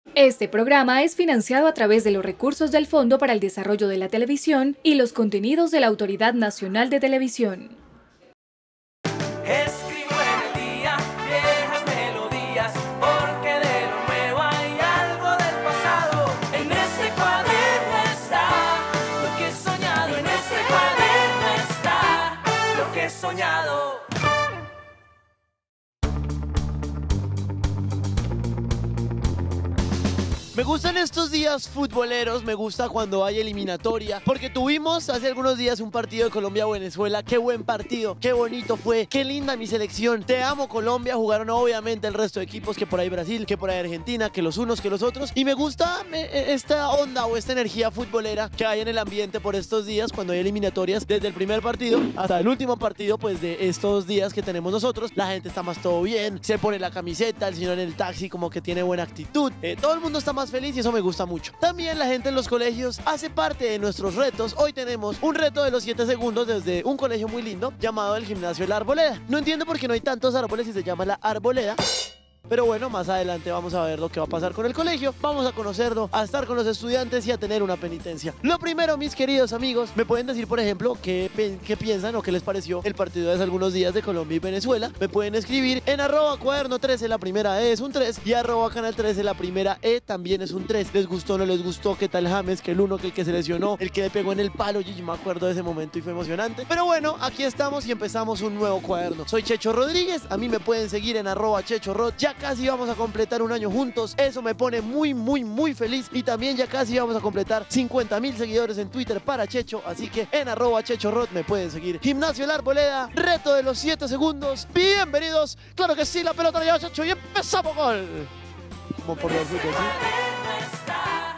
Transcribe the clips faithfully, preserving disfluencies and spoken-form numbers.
Este programa es financiado a través de los recursos del Fondo para el Desarrollo de la Televisión y los contenidos de la Autoridad Nacional de Televisión. Escribo en el día viejas melodías, porque de lo nuevo hay algo del pasado. En este cuaderno está lo que he soñado, en este cuaderno está lo que he soñado. Me gustan estos días futboleros, me gusta cuando hay eliminatoria, porque tuvimos hace algunos días un partido de Colombia-Venezuela. Qué buen partido, qué bonito fue, qué linda mi selección. Te amo, Colombia. Jugaron obviamente el resto de equipos, que por ahí Brasil, que por ahí Argentina, que los unos, que los otros. Y me gusta me, esta onda o esta energía futbolera que hay en el ambiente por estos días cuando hay eliminatorias. Desde el primer partido hasta el último partido, pues de estos días que tenemos nosotros, la gente está más todo bien, se pone la camiseta, el señor en el taxi como que tiene buena actitud, eh, todo el mundo está más feliz y eso me gusta mucho. También la gente en los colegios hace parte de nuestros retos. Hoy tenemos un reto de los siete segundos desde un colegio muy lindo llamado el Gimnasio La Arboleda. No entiendo por qué no hay tantos árboles y se llama La Arboleda. Pero bueno, más adelante vamos a ver lo que va a pasar con el colegio. Vamos a conocerlo, a estar con los estudiantes y a tener una penitencia. Lo primero, mis queridos amigos, me pueden decir, por ejemplo, qué, qué piensan o qué les pareció el partido de hace algunos días de Colombia y Venezuela. Me pueden escribir en arroba cuaderno trece, la primera E es un tres, y arroba canal trece, la primera E también es un tres. ¿Les gustó, no les gustó? ¿Qué tal James? Que el uno, que el que se lesionó, el que le pegó en el palo. Yo me acuerdo de ese momento y fue emocionante. Pero bueno, aquí estamos y empezamos un nuevo cuaderno. Soy Checho Rodríguez, a mí me pueden seguir en arroba Checho Rod. Ya casi vamos a completar un año juntos, eso me pone muy muy muy feliz, y también ya casi vamos a completar cincuenta mil seguidores en Twitter para Checho, así que en arroba Checho Rod me pueden seguir. Gimnasio La Arboleda, reto de los siete segundos, bienvenidos, claro que sí, la pelota la lleva Checho y empezamos gol. Como por los fútbol, ¿sí?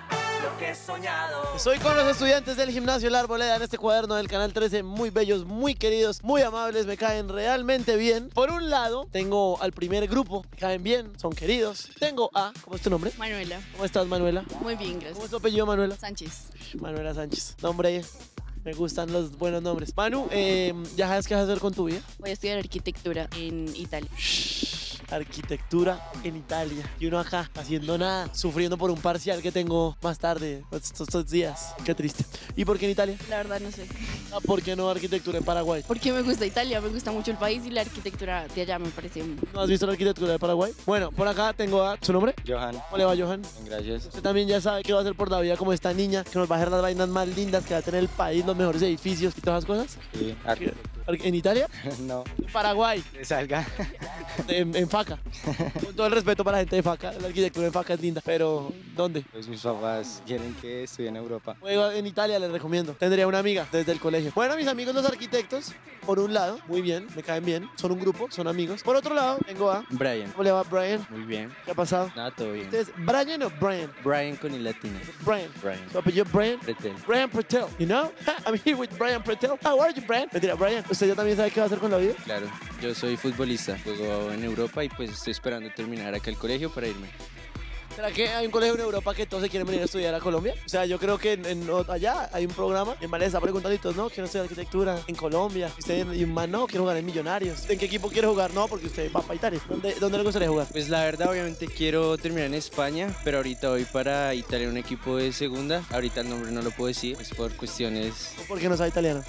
Soñado. Soy con los estudiantes del Gimnasio La Arboleda en este cuaderno del Canal trece, muy bellos, muy queridos, muy amables, me caen realmente bien. Por un lado, tengo al primer grupo, me caen bien, son queridos. Tengo a, ¿cómo es tu nombre? Manuela. ¿Cómo estás, Manuela? Muy bien, ¿Cómo gracias. es tu apellido, Manuela? Sánchez. Manuela Sánchez. Nombre, me gustan los buenos nombres. Manu, eh, ¿ya sabes qué vas a hacer con tu vida? Voy a estudiar arquitectura en Italia. Arquitectura en Italia. Y uno acá, haciendo nada, sufriendo por un parcial que tengo más tarde, estos, estos días. Qué triste. ¿Y por qué en Italia? La verdad no sé. Ah, ¿por qué no arquitectura en Paraguay? Porque me gusta Italia, me gusta mucho el país y la arquitectura de allá me parece... ¿No has visto la arquitectura de Paraguay? Bueno, por acá tengo a... ¿Su nombre? Johan. ¿Cómo le va, Johan? Bien, gracias. Usted también ya sabe qué va a hacer por la vida como esta niña, que nos va a hacer las vainas más lindas, que va a tener el país, los mejores edificios y todas esas cosas. Sí, arquitectura. ¿En Italia? No, En Paraguay. que salga. En, en Faca. Con todo el respeto para la gente de Faca, la arquitectura en Faca es linda. Pero, ¿dónde? Pues mis papás quieren que estudie en Europa. Juego en Italia, les recomiendo. Tendría una amiga desde el colegio. Bueno, mis amigos los arquitectos, por un lado, muy bien, me caen bien. Son un grupo, son amigos. Por otro lado, tengo a... Brian. ¿Cómo le va, Brian? Muy bien. ¿Qué ha pasado? Nada, todo bien. ¿Usted es Brian o Brian? Brian con el latino. Brian. Brian. ¿Su apellido Brian? Pretel. Brian Pretel, you know? I'm here with Brian Pretel. How are you, Brian? Mentira, Brian, ¿usted ya también sabe qué va a hacer con la vida? Claro, yo soy futbolista. Juego en Europa y pues estoy esperando terminar acá el colegio para irme. ¿Será que hay un colegio en Europa que todos se quieren venir a estudiar a Colombia? O sea, yo creo que en, en- allá hay un programa. El man les está preguntando y todos, no, quiero estudiar arquitectura en Colombia. Y usted, y un man, no, quiero jugar en Millonarios. ¿En qué equipo quiere jugar? No, porque usted va para Italia. ¿Dónde, dónde le gustaría jugar? Pues la verdad, obviamente quiero terminar en España, pero ahorita voy para Italia, un equipo de segunda. Ahorita el nombre no lo puedo decir, pues por cuestiones... ¿O porque no sabe italiano?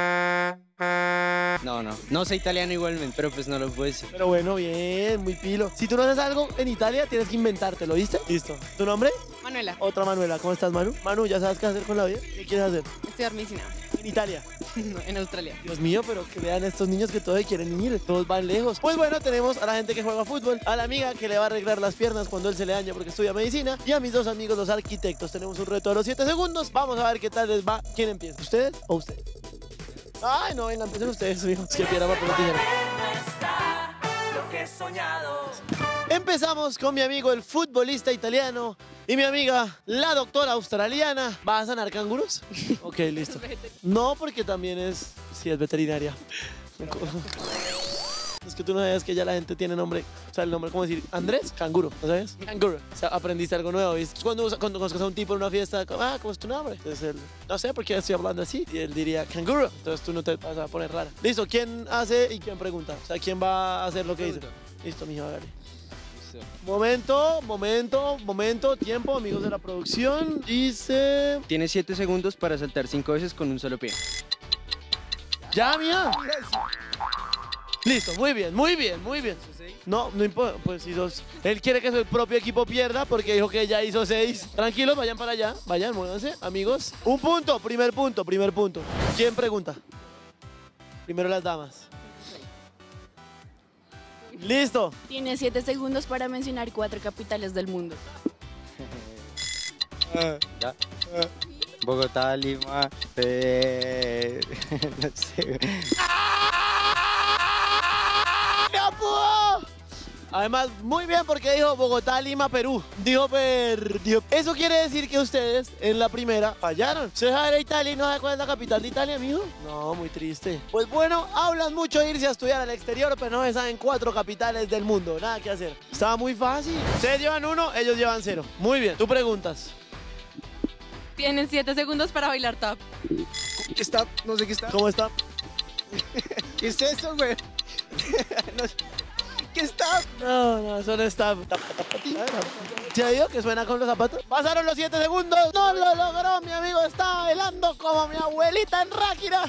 No, no, no sé italiano igualmente, pero pues no lo puedo decir. Pero bueno, bien, muy pilo. Si tú no haces algo en Italia, tienes que inventártelo, ¿viste? Listo. ¿Tu nombre? Manuela, Otra Manuela. ¿Cómo estás, Manu? Manu, ¿ya sabes qué hacer con la vida? ¿Qué quieres hacer? estudiar medicina En Italia. en Australia. Dios mío, pero que vean estos niños que todos quieren ir, todos van lejos. Pues bueno, tenemos a la gente que juega fútbol, a la amiga que le va a arreglar las piernas cuando él se le daña porque estudia medicina, y a mis dos amigos los arquitectos. Tenemos un reto de los siete segundos. Vamos a ver qué tal les va. ¿Quién empieza? ¿Ustedes o ustedes? Ay, no, venga, empiecen ustedes, amigos. Que piedra, papel o tijera. Está lo que he soñado. Empezamos con mi amigo el futbolista italiano y mi amiga la doctora australiana. ¿Va a sanar canguros? Ok, listo. No, porque también es... Sí, es veterinaria. Es que tú no sabías que ya la gente tiene nombre, o sea, el nombre, ¿cómo decir? Andrés, canguro, ¿no sabes? Canguro. O sea, aprendiste algo nuevo, ¿viste? Cuando, usa- cuando conozcas a un tipo en una fiesta, como, ah, ¿cómo es tu nombre? Entonces él, no sé por qué estoy hablando así. Y él diría, canguro. Entonces tú no te vas a poner rara. Listo, ¿quién hace y quién pregunta? O sea, ¿quién va a hacer lo que dice? Listo, mijo, hágale. Eso. Momento, momento, momento, tiempo, amigos de la producción. Dice... Tienes siete segundos para saltar cinco veces con un solo pie. Ya, mía. Listo, muy bien, muy bien, muy bien. No, no importa, pues si sos... Él quiere que su propio equipo pierda porque dijo que ya hizo seis. Tranquilos, vayan para allá, vayan, muévanse, amigos. Un punto, primer punto, primer punto. ¿Quién pregunta? Primero las damas. Listo. Tienes siete segundos para mencionar cuatro capitales del mundo. Ya. Bogotá, Lima, eh, no sé. ¡No pudo! Además, muy bien porque dijo Bogotá, Lima, Perú. Dijo per... dijo- Eso quiere decir que ustedes en la primera fallaron. ¿Se sabe Italia y no sabe cuál es la capital de Italia, amigo? No, muy triste. Pues bueno, hablan mucho de irse a estudiar al exterior, pero no se saben cuatro capitales del mundo. Nada que hacer. Estaba muy fácil. Ustedes llevan uno, ellos llevan cero. Muy bien, tú preguntas. Tienes siete segundos para bailar tap. ¿Qué está? No sé qué está. ¿Cómo está? ¿Qué es eso, güey? No sé. ¿Qué está? No, no, eso no está. ¿Se ha oído que suena con los zapatos? Pasaron los siete segundos. No lo logró, mi amigo. Estaba bailando como mi abuelita en Ráquira.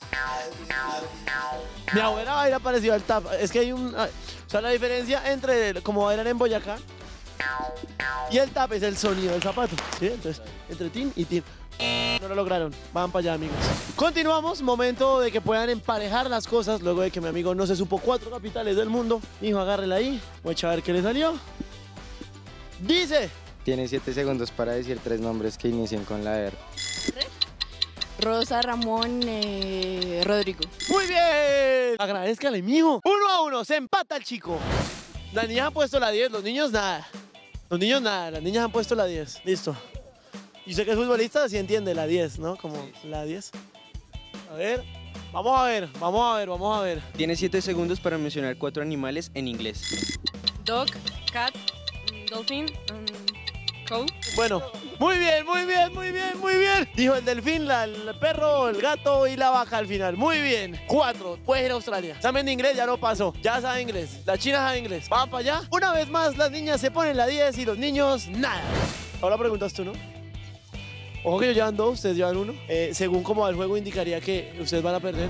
Mi abuela baila parecido al tap. Es que hay un... O sea, la diferencia entre como bailan en Boyacá y el tap es el sonido del zapato. ¿Sí? Entonces, entre tin y tin. No lo lograron. Van para allá, amigos. Continuamos. Momento de que puedan emparejar las cosas luego de que mi amigo no se supo cuatro capitales del mundo. Hijo, agárrela ahí. Voy a echar a ver qué le salió. Dice... Tienes siete segundos para decir tres nombres que inicien con la R. Rosa, Ramón, eh, Rodrigo. ¡Muy bien! Agradezcale, mijo. Uno a uno. Se empata el chico. Las niñas han puesto la diez. Los niños nada. Los niños nada. Las niñas han puesto la diez. Listo. Y sé que es futbolista, sí entiende la diez, ¿no? Como la diez. A ver. Vamos a ver. Vamos a ver. Vamos a ver. Tienes siete segundos para mencionar cuatro animales en inglés. Dog, cat, mm, dolphin, mm, cow. Bueno, muy bien, muy bien, muy bien, muy bien. Dijo el delfín, la- el perro, el gato y la vaca al final. Muy bien. Cuatro. Puedes ir a Australia. Examen de inglés ya no pasó. Ya sabe inglés. La china sabe inglés. Van para allá. Una vez más, las niñas se ponen la diez y los niños nada. Ahora preguntas tú, ¿no? Ojo que ellos llevan dos, ustedes llevan uno. Eh, según como va el juego, indicaría que ustedes van a perder.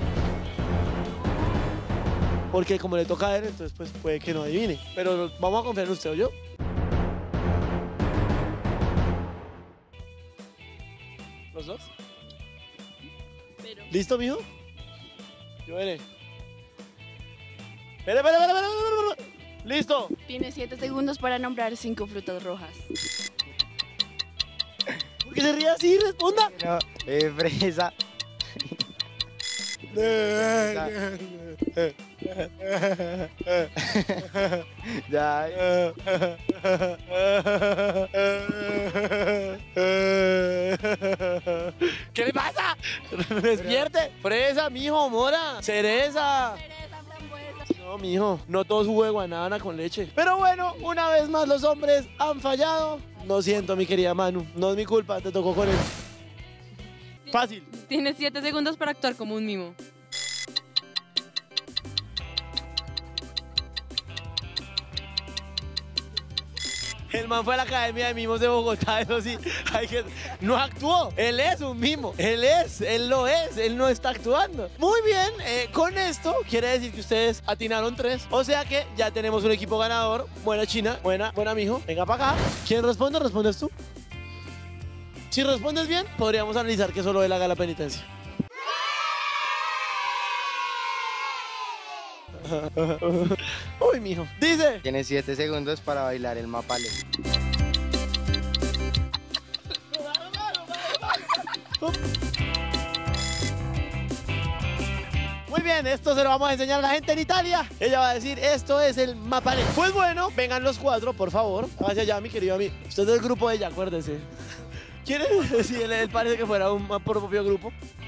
Porque como le toca a él, entonces pues puede que no adivine. Pero vamos a confiar en usted, ¿o yo? ¿Los dos? Pero... ¿Listo, mijo? Yo veré. Espera, espera, espera, espera, espera, espera. ¡Listo! Tienes siete segundos para nombrar cinco frutas rojas. ¿Por qué se ríe así? Responda. No, eh, fresa. Ya. ¿Qué le pasa? Despierte. Fresa, mijo, mora. Cereza. No, mijo, no todo jugo de guanábana con leche. Pero bueno, una vez más los hombres han fallado. Lo siento, mi querida Manu. No es mi culpa, te tocó con él. Fácil. Tienes siete segundos para actuar como un mimo. El man fue a la Academia de Mimos de Bogotá, eso sí, hay que... no actuó, él es un mimo, él es, él lo es, él no está actuando. Muy bien, eh, con esto quiere decir que ustedes atinaron tres, o sea que ya tenemos un equipo ganador. Buena china, buena, buena mijo, venga para acá. ¿Quién responde? ¿Respondes tú? Si respondes bien, podríamos analizar que solo él haga la penitencia. Uy, mijo. Dice... Tienes siete segundos para bailar el mapale. Muy bien, esto se lo vamos a enseñar a la gente en Italia. Ella va a decir, esto es el mapale. Pues bueno, vengan los cuatro, por favor. Hacia allá, mi querido amigo. Usted es del grupo de ella, acuérdese. ¿Quiere? Sí, él, él parece que fuera un propio grupo.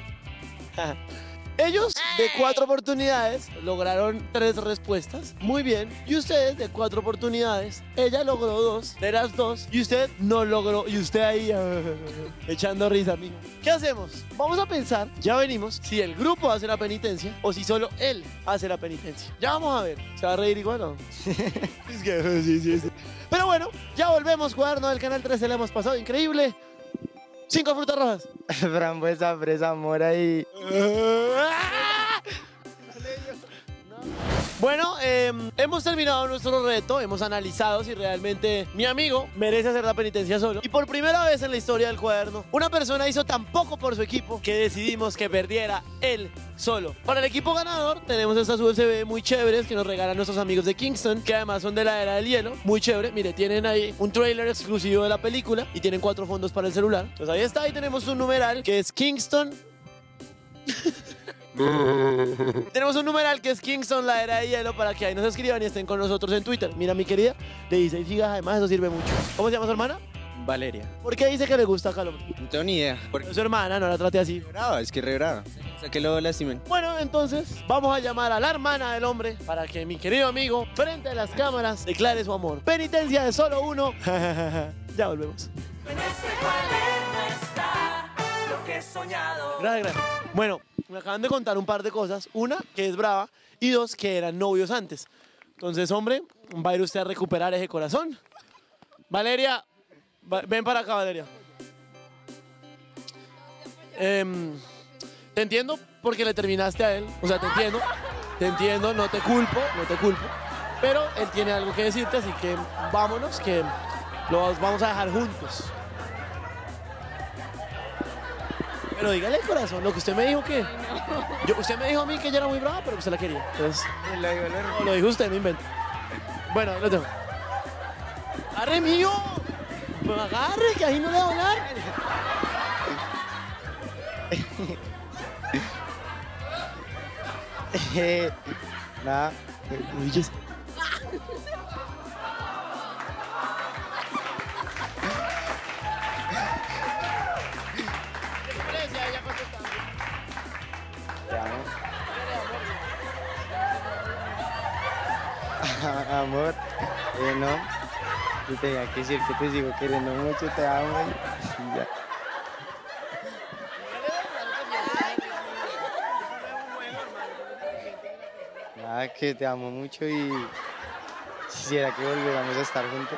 Ellos, de cuatro oportunidades, lograron tres respuestas. Muy bien. Y ustedes, de cuatro oportunidades, ella logró dos de las dos. Y usted no logró. Y usted ahí, echando risa, amigo. ¿Qué hacemos? Vamos a pensar, ya venimos, si el grupo hace la penitencia o si solo él hace la penitencia. Ya vamos a ver. ¿Se va a reír igual o no? Es que, sí, sí, sí. Pero bueno, ya volvemos, cuaderno del Canal trece, le hemos pasado increíble. Cinco frutas rojas. Frambuesa, fresa, mora y... Bueno, eh, hemos terminado nuestro reto, hemos analizado si realmente mi amigo merece hacer la penitencia solo. Y por primera vez en la historia del cuaderno, una persona hizo tan poco por su equipo que decidimos que perdiera él solo. Para el equipo ganador tenemos estas U S B muy chéveres que nos regalan nuestros amigos de Kingston, que además son de la era del hielo, muy chévere. Mire, tienen ahí un trailer exclusivo de la película y tienen cuatro fondos para el celular. Pues ahí está, ahí tenemos un numeral que es Kingston... Tenemos un numeral que es Kingston, la era de hielo, para que ahí nos escriban y estén con nosotros en Twitter. Mira, mi querida, de dieciséis gigas, además eso sirve mucho. ¿Cómo se llama su hermana? Valeria. ¿Por qué dice que le gusta Calum? No tengo ni idea. Porque Su hermana, no la trate así. brava, es que re brava. O sea, que lo lastimen. Bueno, entonces vamos a llamar a la hermana del hombre para que mi querido amigo, frente a las cámaras, declare su amor. Penitencia de solo uno. Ya volvemos. En este cuaderno está lo que he soñado. Gracias, gracias. Bueno, me acaban de contar un par de cosas. Una, que es brava, y dos, que eran novios antes. Entonces, hombre, va a ir usted a recuperar ese corazón. Valeria, va- ven para acá, Valeria. Em, te entiendo porque le terminaste a él. O sea, te entiendo. Te entiendo, no te culpo, no te culpo. Pero él tiene algo que decirte, así que vámonos, que los vamos a dejar juntos. Pero dígale el corazón, lo que usted me dijo que... Yo, usted me dijo a mí que ella era muy brava, pero que usted la quería. Entonces, Lo digo, lo no, lo dijo usted, no invente. Bueno, lo tengo. ¡Arre, mío! Pues agarre, que ahí no le va a hablar. Nada. Uy, yes. Te amo. Amor, eh, no. Yo tenía que decir que te sigo queriendo mucho, te amo. Y ya. Nada, que te amo mucho y quisiera que volviéramos a estar juntos.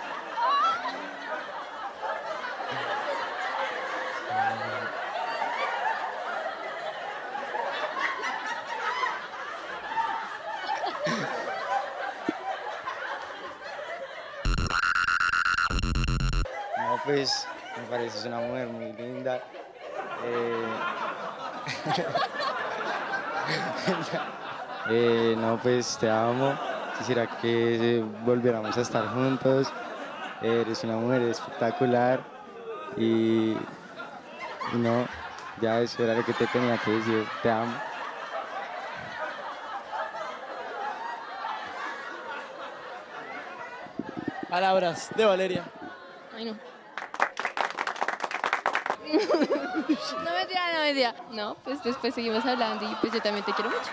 No, pues me pareces una mujer muy linda. Eh... eh, no, pues te amo. Quisiera que eh, volviéramos a estar juntos. Eres una mujer espectacular. Y, y no, ya eso era lo que te tenía que decir. Te amo. Palabras de Valeria. Ay, no. No me diga, no me diga. No, pues después seguimos hablando y pues yo también te quiero mucho.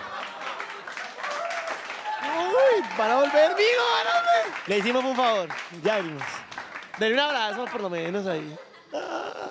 Uy, van a volver, amigo, van a volver. Le hicimos un favor, ya venimos. Denle un abrazo por lo menos ahí. Ah.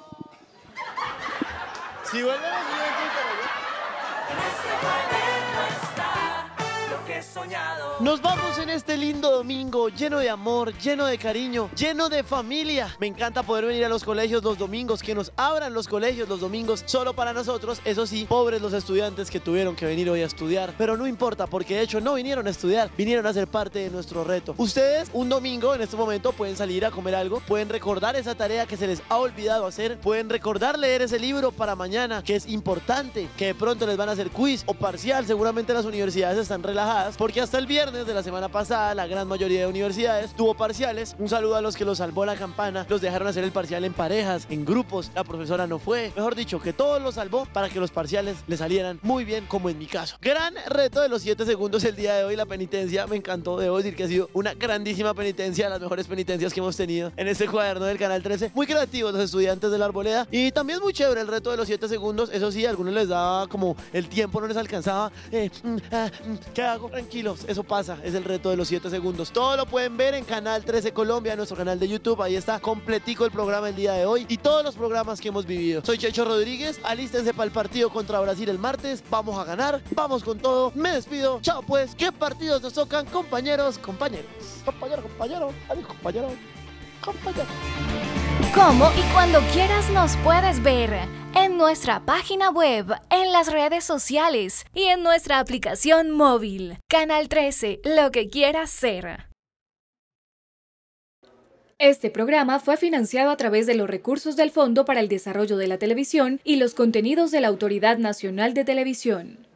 Si vuelven a subir en Twitter, En este cuaderno está lo que he soñado. nos vamos en este lindo domingo lleno de amor, lleno de cariño, lleno de familia. Me encanta poder venir a los colegios los domingos, que nos abran los colegios los domingos solo para nosotros. Eso sí, pobres los estudiantes que tuvieron que venir hoy a estudiar, pero no importa porque de hecho no vinieron a estudiar, vinieron a ser parte de nuestro reto. Ustedes un domingo en este momento pueden salir a comer algo, pueden recordar esa tarea que se les ha olvidado hacer, pueden recordar leer ese libro para mañana, que es importante, que de pronto les van a hacer quiz o parcial. Seguramente las universidades están relajadas porque hasta el viernes de la semana pasada la gran mayoría de universidades tuvo parciales. Un saludo a los que los salvó la campana, los dejaron hacer el parcial en parejas, en grupos, la profesora no fue, mejor dicho, que todos los salvó para que los parciales le salieran muy bien, como en mi caso. Gran reto de los siete segundos el día de hoy, la penitencia, me encantó, debo decir que ha sido una grandísima penitencia, las mejores penitencias que hemos tenido en este cuaderno del Canal trece, muy creativos los estudiantes de la Arboleda y también muy chévere el reto de los siete segundos. Eso sí, a algunos les daba como el tiempo no les alcanzaba, eh, mm, ah, mm, ¿qué hago? tranquilos, eso pasa, es el reto de los siete segundos. Todo lo pueden ver en Canal trece Colombia, nuestro canal de YouTube. Ahí está completico el programa el día de hoy y todos los programas que hemos vivido. Soy Checho Rodríguez, alístense para el partido contra Brasil el martes. Vamos a ganar, vamos con todo. Me despido, chao pues. ¿Qué partidos nos tocan, compañeros, compañeros? Compañero, compañero, adiós, compañero, compañero. Como y cuando quieras nos puedes ver en nuestra página web, en las redes sociales y en nuestra aplicación móvil. Canal trece, lo que quieras ser. Este programa fue financiado a través de los recursos del Fondo para el Desarrollo de la Televisión y los contenidos de la Autoridad Nacional de Televisión.